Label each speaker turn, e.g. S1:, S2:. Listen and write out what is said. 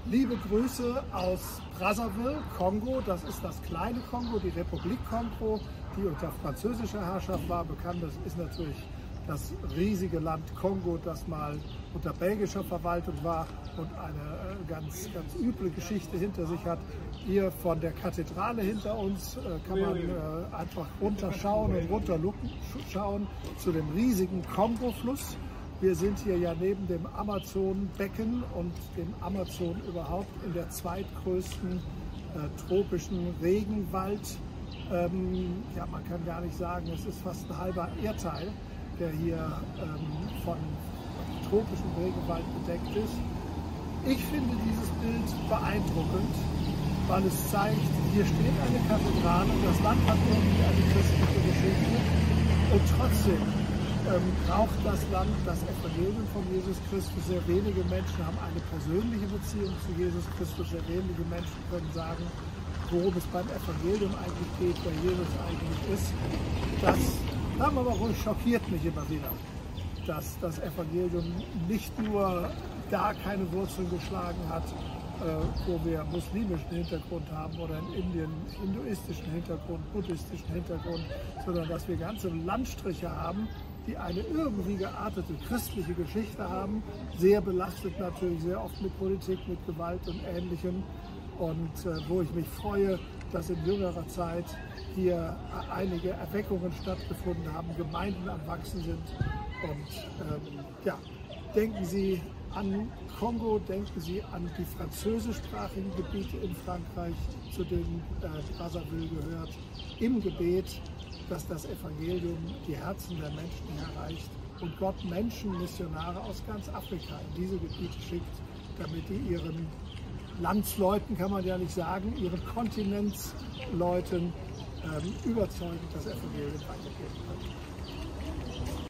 S1: Liebe Grüße aus Brazzaville, Kongo. Das ist das kleine Kongo, die Republik Kongo, die unter französischer Herrschaft war. Bekannt ist natürlich das riesige Land Kongo, das mal unter belgischer Verwaltung war und eine ganz üble Geschichte hinter sich hat. Hier von der Kathedrale hinter uns kann man einfach runterschauen und runterschauen zu dem riesigen Kongo-Fluss. Wir sind hier ja neben dem Amazonbecken und dem Amazon überhaupt in der zweitgrößten tropischen Regenwald. Ja, man kann gar nicht sagen, es ist fast ein halber Erdteil, der hier von tropischem Regenwald bedeckt ist. Ich finde dieses Bild beeindruckend, weil es zeigt, hier steht eine Kathedrale, das Land hat irgendwie eine christliche Geschichte und trotzdem braucht das Land das Evangelium von Jesus Christus. Sehr wenige Menschen haben eine persönliche Beziehung zu Jesus Christus. Sehr wenige Menschen können sagen, worum es beim Evangelium eigentlich geht, wer Jesus eigentlich ist. Das, sagen wir mal ruhig, schockiert mich immer wieder, dass das Evangelium nicht nur da keine Wurzeln geschlagen hat, wo wir muslimischen Hintergrund haben oder in Indien hinduistischen Hintergrund, buddhistischen Hintergrund, sondern dass wir ganze Landstriche haben, die eine irgendwie geartete christliche Geschichte haben, sehr belastet natürlich, sehr oft mit Politik, mit Gewalt und Ähnlichem. Und wo ich mich freue, dass in jüngerer Zeit hier einige Erweckungen stattgefunden haben, Gemeinden am Wachsen sind. Und ja, denken Sie an Kongo, denken Sie an die französischsprachigen Gebiete in Frankreich, zu denen Brazzaville gehört, im Gebet, dass das Evangelium die Herzen der Menschen erreicht und Gott Menschen, Missionare aus ganz Afrika in diese Gebiete schickt, damit die ihren Landsleuten, kann man ja nicht sagen, ihren Kontinentsleuten überzeugend das Evangelium weitergeben können.